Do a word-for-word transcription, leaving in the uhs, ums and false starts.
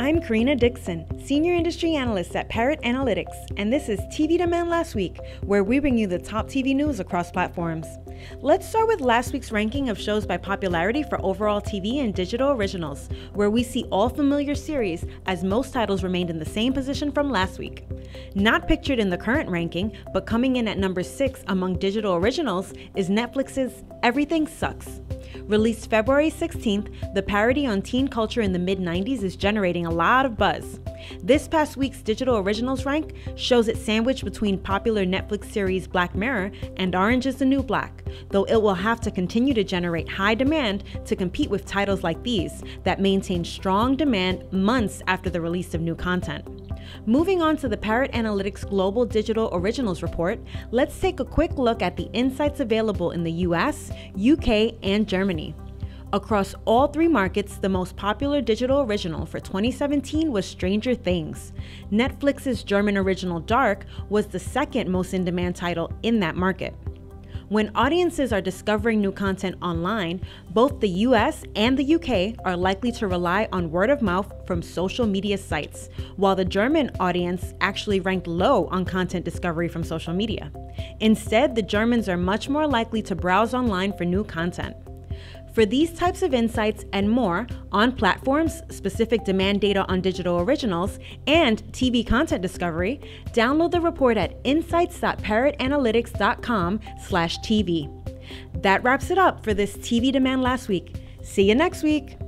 I'm Karina Dixon, Senior Industry Analyst at Parrot Analytics, and this is T V Demand Last Week, where we bring you the top T V news across platforms. Let's start with last week's ranking of shows by popularity for overall T V and digital originals, where we see all familiar series as most titles remained in the same position from last week. Not pictured in the current ranking, but coming in at number six among digital originals is Netflix's Everything Sucks. Released February sixteenth, the parody on teen culture in the mid nineties is generating a lot of buzz. This past week's digital originals rank shows it sandwiched between popular Netflix series Black Mirror and Orange is the New Black, though it will have to continue to generate high demand to compete with titles like these that maintain strong demand months after the release of new content. Moving on to the Parrot Analytics Global Digital Originals Report, let's take a quick look at the insights available in the U S, U K, and Germany. Across all three markets, the most popular digital original for twenty seventeen was Stranger Things. Netflix's German original Dark was the second most in-demand title in that market. When audiences are discovering new content online, both the U S and the U K are likely to rely on word of mouth from social media sites, while the German audience actually ranked low on content discovery from social media. Instead, the Germans are much more likely to browse online for new content. For these types of insights and more on platforms, specific demand data on digital originals, and T V content discovery, download the report at insights dot parrot analytics dot com slash T V. That wraps it up for this T V Demand Last Week. See you next week.